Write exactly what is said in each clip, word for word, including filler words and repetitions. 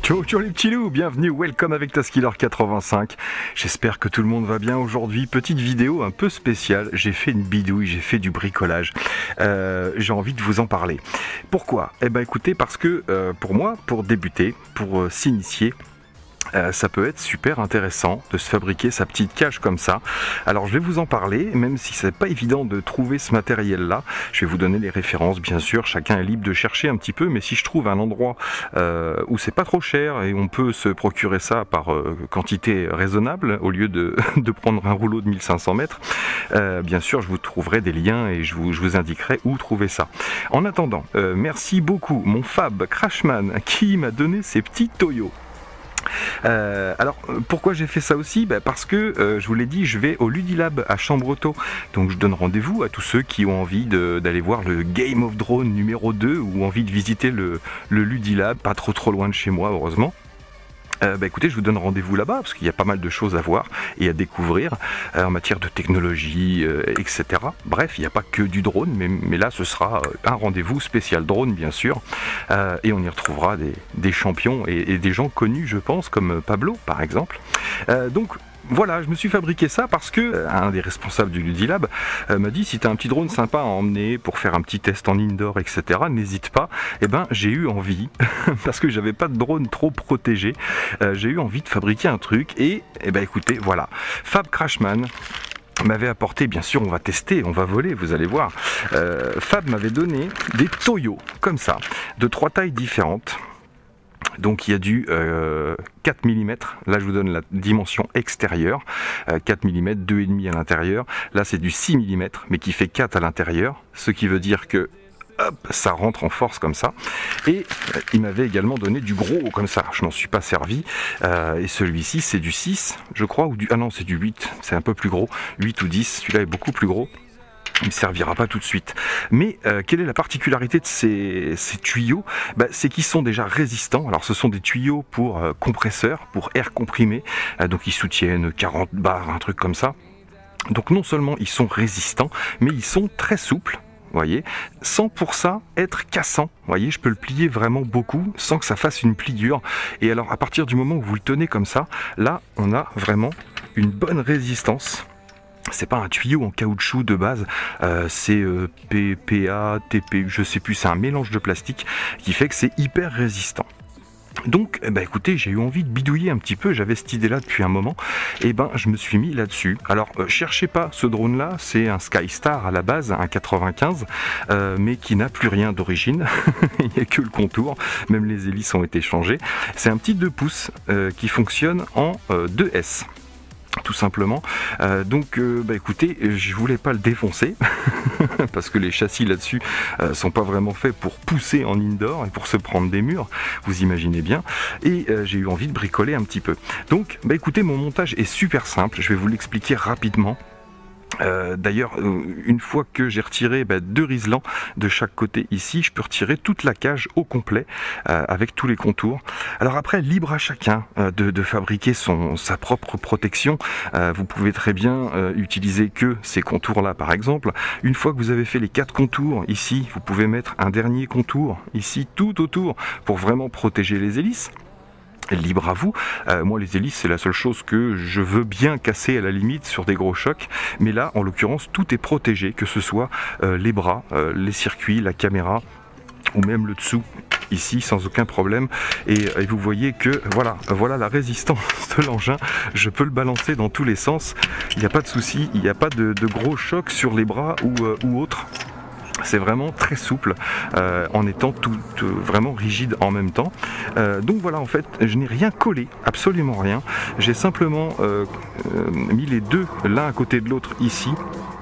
Ciao, ciao les petits loups, bienvenue, welcome avec Taskiller quatre-vingt-cinq. J'espère que tout le monde va bien aujourd'hui. Petite vidéo un peu spéciale, j'ai fait une bidouille, j'ai fait du bricolage. Euh, j'ai envie de vous en parler. Pourquoi? Eh ben écoutez, parce que euh, pour moi, pour débuter, pour euh, s'initier, Euh, ça peut être super intéressant de se fabriquer sa petite cage comme ça. Alors je vais vous en parler, même si c'est pas évident de trouver ce matériel là. Je vais vous donner les références, bien sûr, chacun est libre de chercher un petit peu, mais si je trouve un endroit euh, où c'est pas trop cher et on peut se procurer ça par euh, quantité raisonnable au lieu de, de prendre un rouleau de mille cinq cents mètres, euh, bien sûr je vous trouverai des liens et je vous, je vous indiquerai où trouver ça. En attendant, euh, merci beaucoup mon Fab Crashman qui m'a donné ces petits toyos. Euh, alors pourquoi j'ai fait ça aussi? Bah parce que euh, je vous l'ai dit, je vais au Ludilab à Chambretot, donc je donne rendez-vous à tous ceux qui ont envie d'aller voir le Game of Drone numéro deux ou envie de visiter le, le Ludilab, pas trop trop loin de chez moi heureusement. Euh, bah écoutez, je vous donne rendez-vous là-bas parce qu'il y a pas mal de choses à voir et à découvrir euh, en matière de technologie, euh, et cetera. Bref, il n'y a pas que du drone, mais, mais là ce sera un rendez-vous spécial drone bien sûr, euh, et on y retrouvera des, des champions et, et des gens connus, je pense, comme Pablo par exemple. Euh, donc voilà, je me suis fabriqué ça parce que euh, un des responsables du Ludilab euh, m'a dit si tu as un petit drone sympa à emmener pour faire un petit test en indoor, et cetera, n'hésite pas. Et ben j'ai eu envie, parce que j'avais pas de drone trop protégé, euh, j'ai eu envie de fabriquer un truc et, et ben écoutez, voilà, Fab Crashman m'avait apporté, bien sûr on va tester, on va voler, vous allez voir. Euh, Fab m'avait donné des toyos comme ça, de trois tailles différentes. Donc il y a du euh, quatre millimètres, là je vous donne la dimension extérieure, euh, quatre millimètres, deux virgule cinq à l'intérieur, là c'est du six millimètres mais qui fait quatre à l'intérieur, ce qui veut dire que hop, ça rentre en force comme ça. Et euh, il m'avait également donné du gros comme ça, je n'en suis pas servi, euh, et celui-ci c'est du six je crois, ou du... ah non c'est du huit, c'est un peu plus gros, huit ou dix, celui-là est beaucoup plus gros. Il ne servira pas tout de suite. Mais euh, quelle est la particularité de ces, ces tuyaux? Bah, c'est qu'ils sont déjà résistants. Alors ce sont des tuyaux pour euh, compresseur, pour air comprimé, euh, donc ils soutiennent quarante bars, un truc comme ça. Donc non seulement ils sont résistants, mais ils sont très souples. Voyez, sans pour ça être cassant. Voyez, je peux le plier vraiment beaucoup sans que ça fasse une pliure. Et alors à partir du moment où vous le tenez comme ça, là on a vraiment une bonne résistance. C'est pas un tuyau en caoutchouc de base, euh, c'est euh, P P A, T P U, je sais plus, c'est un mélange de plastique qui fait que c'est hyper résistant. Donc, eh ben, écoutez, j'ai eu envie de bidouiller un petit peu, j'avais cette idée-là depuis un moment, et ben je me suis mis là-dessus. Alors, euh, cherchez pas ce drone-là, c'est un Skystar à la base, un quatre-vingt-quinze, euh, mais qui n'a plus rien d'origine, il n'y a que le contour, même les hélices ont été changées. C'est un petit deux pouces euh, qui fonctionne en euh, deux S. Tout simplement, euh, donc euh, bah écoutez, je voulais pas le défoncer parce que les châssis là-dessus euh, sont pas vraiment faits pour pousser en indoor et pour se prendre des murs, vous imaginez bien, et euh, j'ai eu envie de bricoler un petit peu. Donc bah écoutez, mon montage est super simple, je vais vous l'expliquer rapidement. Euh, D'ailleurs, une fois que j'ai retiré bah, deux riselants de chaque côté ici, je peux retirer toute la cage au complet euh, avec tous les contours. Alors après, libre à chacun euh, de, de fabriquer son, sa propre protection. Euh, vous pouvez très bien euh, utiliser que ces contours-là, par exemple. Une fois que vous avez fait les quatre contours ici, vous pouvez mettre un dernier contour ici tout autour pour vraiment protéger les hélices. Libre à vous. Euh, moi les hélices c'est la seule chose que je veux bien casser à la limite sur des gros chocs, mais là en l'occurrence tout est protégé, que ce soit euh, les bras, euh, les circuits, la caméra ou même le dessous ici sans aucun problème, et, et vous voyez que voilà, voilà la résistance de l'engin, je peux le balancer dans tous les sens, il n'y a pas de souci, il n'y a pas de, de gros chocs sur les bras ou, euh, ou autre. C'est vraiment très souple euh, en étant tout euh, vraiment rigide en même temps. Euh, donc voilà, en fait, je n'ai rien collé, absolument rien. J'ai simplement euh, euh, mis les deux l'un à côté de l'autre ici.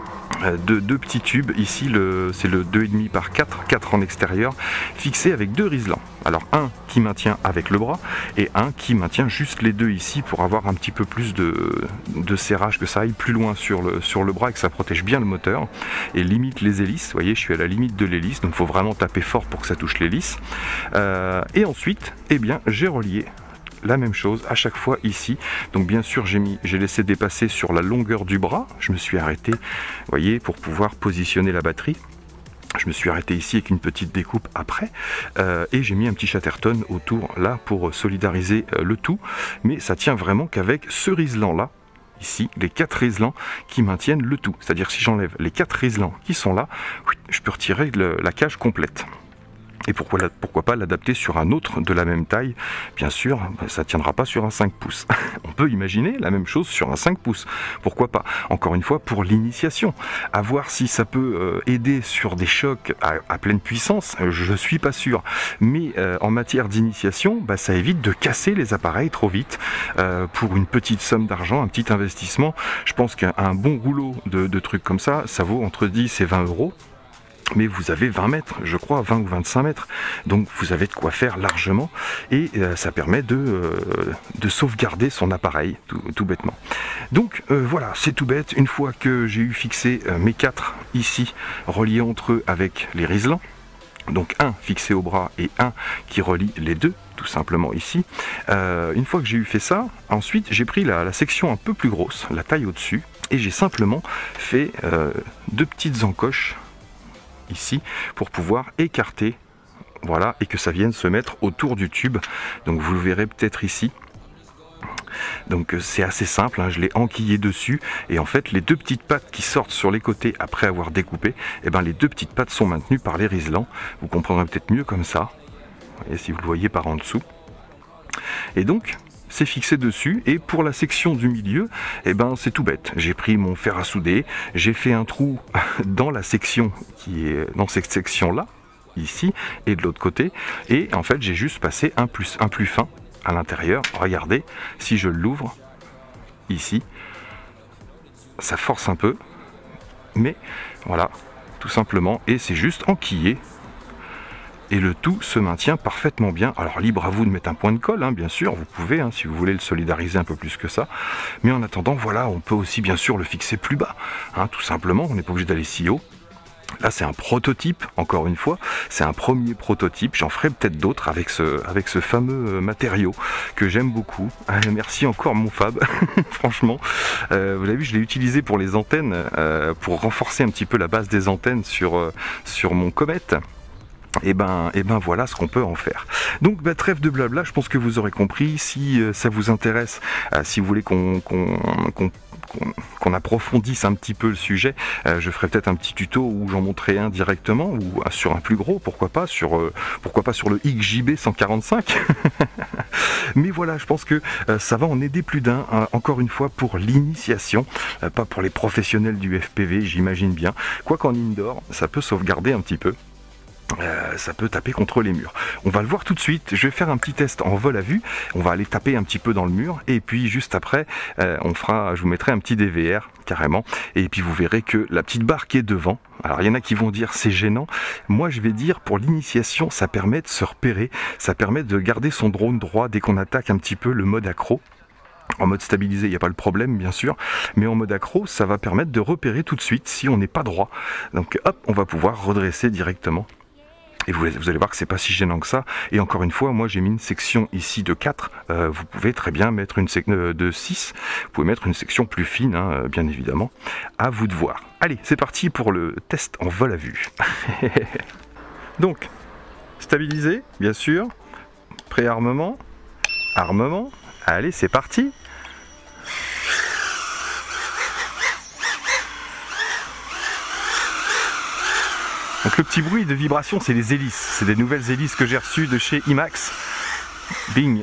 De deux petits tubes, ici c'est le deux virgule cinq par quatre, quatre en extérieur, fixé avec deux riselants. Alors un qui maintient avec le bras et un qui maintient juste les deux ici pour avoir un petit peu plus de, de serrage, que ça aille plus loin sur le, sur le bras et que ça protège bien le moteur et limite les hélices. Vous voyez, je suis à la limite de l'hélice, donc il faut vraiment taper fort pour que ça touche l'hélice. Euh, et ensuite, eh bien, j'ai relié la même chose à chaque fois ici. Donc bien sûr j'ai mis, j'ai laissé dépasser sur la longueur du bras, je me suis arrêté, vous voyez, pour pouvoir positionner la batterie. Je me suis arrêté ici avec une petite découpe après euh, et j'ai mis un petit chatterton autour là pour solidariser euh, le tout, mais ça tient vraiment qu'avec ce riselant là, ici, les quatre riselants qui maintiennent le tout. C'est-à-dire si j'enlève les quatre riselants qui sont là, oui, je peux retirer le, la cage complète. Et pourquoi, pourquoi pas l'adapter sur un autre de la même taille? Bien sûr, ça ne tiendra pas sur un cinq pouces. On peut imaginer la même chose sur un cinq pouces. Pourquoi pas? Encore une fois, pour l'initiation. À voir si ça peut aider sur des chocs à, à pleine puissance, je ne suis pas sûr. Mais euh, en matière d'initiation, bah, ça évite de casser les appareils trop vite. Euh, pour une petite somme d'argent, un petit investissement, je pense qu'un bon rouleau de, de trucs comme ça, ça vaut entre dix et vingt euros. Mais vous avez vingt mètres, je crois, vingt ou vingt-cinq mètres. Donc vous avez de quoi faire largement et euh, ça permet de, euh, de sauvegarder son appareil, tout, tout bêtement. Donc euh, voilà, c'est tout bête. Une fois que j'ai eu fixé euh, mes quatre ici, reliés entre eux avec les riselants, donc un fixé au bras et un qui relie les deux, tout simplement ici. Euh, une fois que j'ai eu fait ça, ensuite j'ai pris la, la section un peu plus grosse, la taille au-dessus, et j'ai simplement fait euh, deux petites encoches ici pour pouvoir écarter, voilà, et que ça vienne se mettre autour du tube. Donc vous le verrez peut-être ici. Donc c'est assez simple, hein, je l'ai enquillé dessus et en fait les deux petites pattes qui sortent sur les côtés après avoir découpé, et ben les deux petites pattes sont maintenues par les riselants. Vous comprendrez peut-être mieux comme ça, et si vous le voyez par en dessous. Et donc c'est fixé dessus, et pour la section du milieu, eh ben c'est tout bête. J'ai pris mon fer à souder, j'ai fait un trou dans la section qui est dans cette section là, ici, et de l'autre côté, et en fait j'ai juste passé un plus un plus fin à l'intérieur. Regardez, si je l'ouvre ici, ça force un peu, mais voilà, tout simplement, et c'est juste enquillé. Et le tout se maintient parfaitement bien. Alors libre à vous de mettre un point de colle, hein, bien sûr, vous pouvez, hein, si vous voulez le solidariser un peu plus que ça. Mais en attendant, voilà, on peut aussi bien sûr le fixer plus bas, hein, tout simplement, on n'est pas obligé d'aller si haut. Là c'est un prototype, encore une fois, c'est un premier prototype, j'en ferai peut-être d'autres avec ce, avec ce fameux matériau que j'aime beaucoup. Euh, merci encore mon Fab, franchement, euh, vous l'avez vu, je l'ai utilisé pour les antennes, euh, pour renforcer un petit peu la base des antennes sur, euh, sur mon Comet. Et ben, et ben voilà ce qu'on peut en faire. Donc bah, trêve de blabla, je pense que vous aurez compris. Si euh, ça vous intéresse, euh, si vous voulez qu'on qu'on, qu'on, qu'on, qu'on approfondisse un petit peu le sujet, euh, je ferai peut-être un petit tuto où j'en montrerai un directement, ou euh, sur un plus gros, pourquoi pas, sur, euh, pourquoi pas sur le X J B cent quarante-cinq. Mais voilà, je pense que euh, ça va en aider plus d'un, hein, encore une fois pour l'initiation, euh, pas pour les professionnels du F P V, j'imagine bien. Quoi qu'en indoor, ça peut sauvegarder un petit peu. Euh, ça peut taper contre les murs. On va le voir tout de suite. Je vais faire un petit test en vol à vue. On va aller taper un petit peu dans le mur et puis juste après, euh, on fera, je vous mettrai un petit D V R carrément. Et puis vous verrez que la petite barre qui est devant. Alors il y en a qui vont dire c'est gênant. Moi je vais dire pour l'initiation, ça permet de se repérer, ça permet de garder son drone droit dès qu'on attaque un petit peu le mode accro. En mode stabilisé, il n'y a pas le problème bien sûr, mais en mode accro, ça va permettre de repérer tout de suite si on n'est pas droit. Donc hop, on va pouvoir redresser directement. Et vous, vous allez voir que c'est pas si gênant que ça. Et encore une fois, moi j'ai mis une section ici de quatre. Euh, vous pouvez très bien mettre une section de six. Vous pouvez mettre une section plus fine, hein, bien évidemment. À vous de voir. Allez, c'est parti pour le test en vol à vue. Donc, stabilisé, bien sûr. Préarmement. Armement. Allez, c'est parti. Donc le petit bruit de vibration, c'est les hélices. C'est des nouvelles hélices que j'ai reçues de chez IMAX. Bing.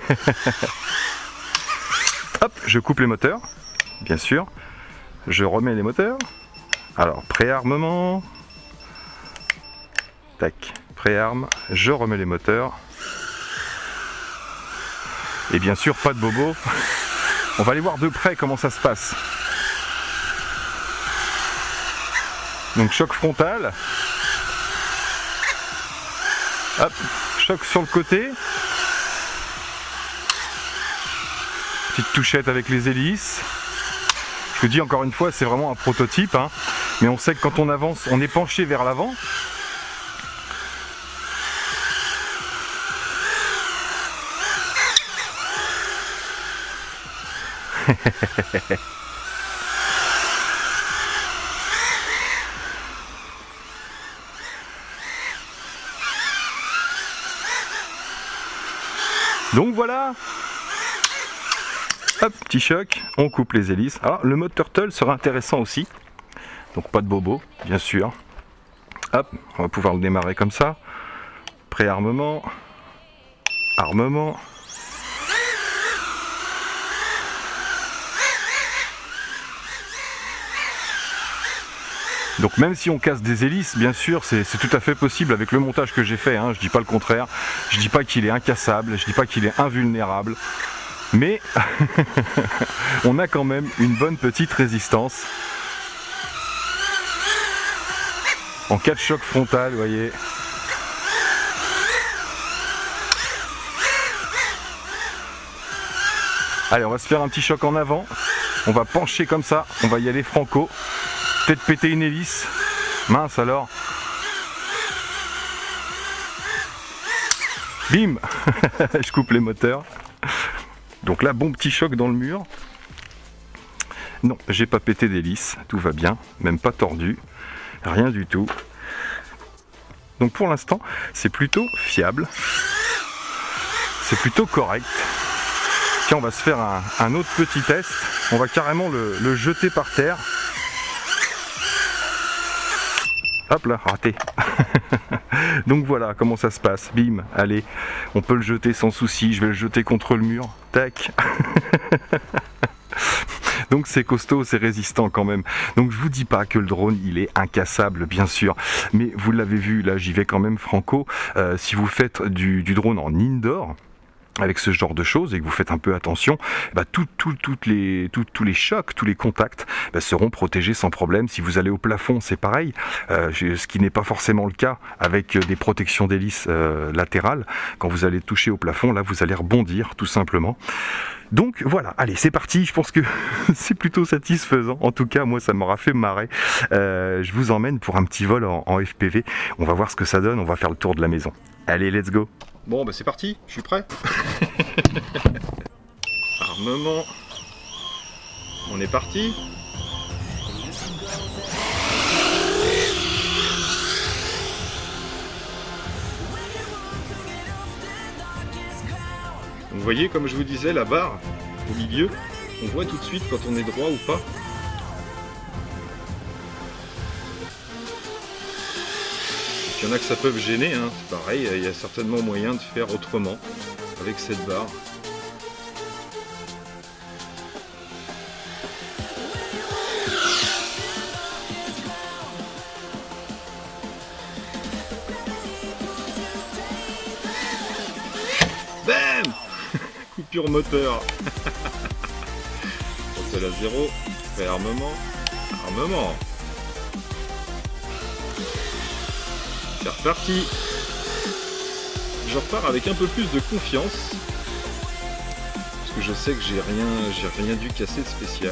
Hop, je coupe les moteurs, bien sûr. Je remets les moteurs. Alors, préarmement. Tac, préarme. Je remets les moteurs. Et bien sûr, pas de bobo. On va aller voir de près comment ça se passe. Donc choc frontal. Hop, choc sur le côté. Petite touchette avec les hélices. Je vous dis encore une fois, c'est vraiment un prototype, hein, mais on sait que quand on avance, on est penché vers l'avant. Donc voilà. Hop, petit choc, on coupe les hélices. Alors le mode turtle sera intéressant aussi. Donc pas de bobo, bien sûr. Hop, on va pouvoir le démarrer comme ça. Pré-armement. Armement. Donc même si on casse des hélices, bien sûr, c'est tout à fait possible avec le montage que j'ai fait, hein, je dis pas le contraire, je dis pas qu'il est incassable, je dis pas qu'il est invulnérable, mais on a quand même une bonne petite résistance. En cas de choc frontal, vous voyez. Allez, on va se faire un petit choc en avant, on va pencher comme ça, on va y aller franco. Peut-être péter une hélice. Mince alors. Bim. Je coupe les moteurs. Donc là, bon petit choc dans le mur. Non, j'ai pas pété d'hélice. Tout va bien. Même pas tordu. Rien du tout. Donc pour l'instant, c'est plutôt fiable. C'est plutôt correct. Tiens, on va se faire un, un autre petit test. On va carrément le, le jeter par terre. Hop là, raté. Donc voilà comment ça se passe. Bim, allez, on peut le jeter sans souci. Je vais le jeter contre le mur. Tac. Donc c'est costaud, c'est résistant quand même. Donc je vous dis pas que le drone il est incassable, bien sûr. Mais vous l'avez vu, là j'y vais quand même franco. Euh, si vous faites du, du drone en indoor, avec ce genre de choses et que vous faites un peu attention, bah, tout, tout, toutes les, tout, tous les chocs, tous les contacts bah, seront protégés sans problème. Si vous allez au plafond, c'est pareil, euh, ce qui n'est pas forcément le cas avec des protections d'hélice euh, latérales. Quand vous allez toucher au plafond, là vous allez rebondir tout simplement. Donc voilà, allez c'est parti, je pense que c'est plutôt satisfaisant, en tout cas moi ça m'aura fait marrer. Euh, je vous emmène pour un petit vol en, en F P V, on va voir ce que ça donne, on va faire le tour de la maison. Allez, let's go. Bon bah c'est parti, je suis prêt. Armement, on est parti. Vous voyez, comme je vous disais, la barre au milieu, on voit tout de suite quand on est droit ou pas. Il y en a que ça peut gêner, hein. C'est pareil, il y a certainement moyen de faire autrement avec cette barre. Bam. Coupure moteur. Portée à zéro, réarmement, armement. C'est reparti. Je repars avec un peu plus de confiance parce que je sais que j'ai rien, j'ai rien dû casser de spécial.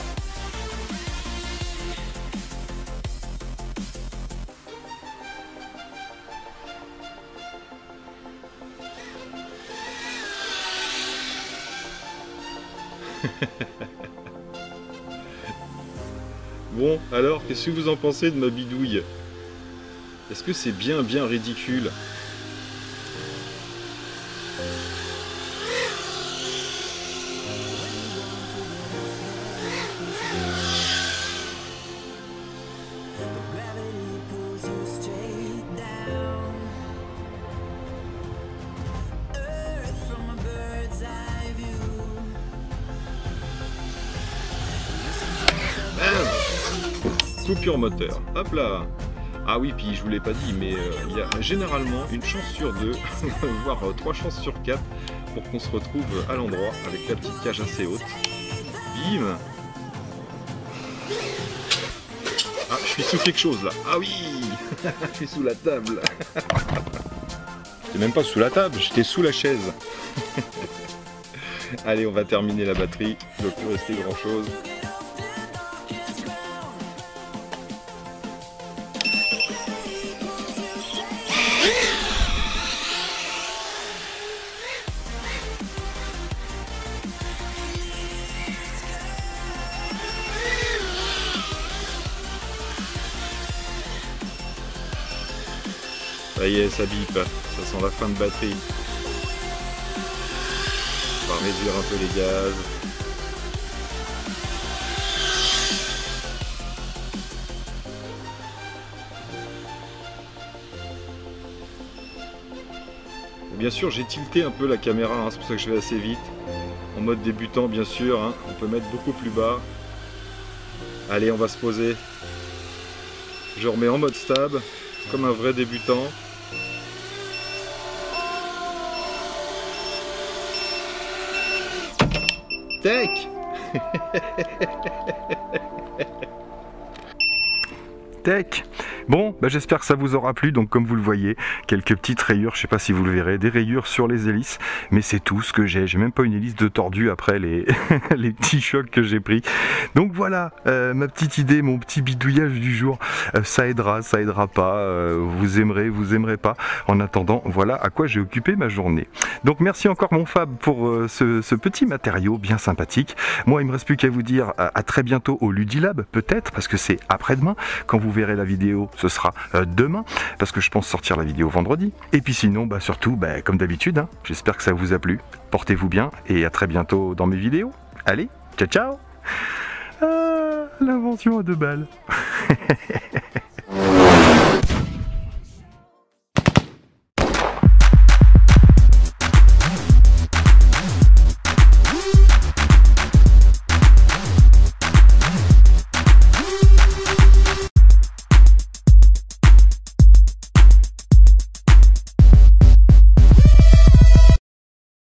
Bon, alors, qu'est-ce que vous en pensez de ma bidouille? Est-ce que c'est bien bien ridicule? Coupure moteur, hop là. Ah oui, puis je vous l'ai pas dit, mais euh, il y a généralement une chance sur deux, voire euh, trois chances sur quatre, pour qu'on se retrouve à l'endroit avec la petite cage assez haute. Bim. Ah, je suis sous quelque chose là. Ah oui. Je suis sous la table. J'étais même pas sous la table, j'étais sous la chaise. Allez, on va terminer la batterie, il ne doit plus rester grand chose. Ça y est, ça bip, ça sent la fin de batterie. réduire un peu les gaz. Bien sûr, j'ai tilté un peu la caméra, hein, c'est pour ça que je vais assez vite. En mode débutant, bien sûr, hein, on peut mettre beaucoup plus bas. Allez, on va se poser. Je remets en mode stab, comme un vrai débutant. Tech. Tech. Bon, bah j'espère que ça vous aura plu. Donc comme vous le voyez, quelques petites rayures, je sais pas si vous le verrez, des rayures sur les hélices, mais c'est tout ce que j'ai. J'ai même pas une hélice de tordu après les, les petits chocs que j'ai pris. Donc voilà, euh, ma petite idée, mon petit bidouillage du jour. Euh, ça aidera, ça aidera pas. Euh, vous aimerez, vous aimerez pas. En attendant, voilà à quoi j'ai occupé ma journée. Donc merci encore mon Fab pour euh, ce, ce petit matériau bien sympathique. Moi, il me reste plus qu'à vous dire à, à très bientôt au Ludilab, peut-être, parce que c'est après-demain. Quand vous verrez la vidéo, ce sera euh, demain, parce que je pense sortir la vidéo vendredi. Et puis sinon, bah surtout, bah, comme d'habitude, hein, j'espère que ça vous a plu. Portez-vous bien et à très bientôt dans mes vidéos. Allez, ciao ciao. Ah, l'invention à deux balles.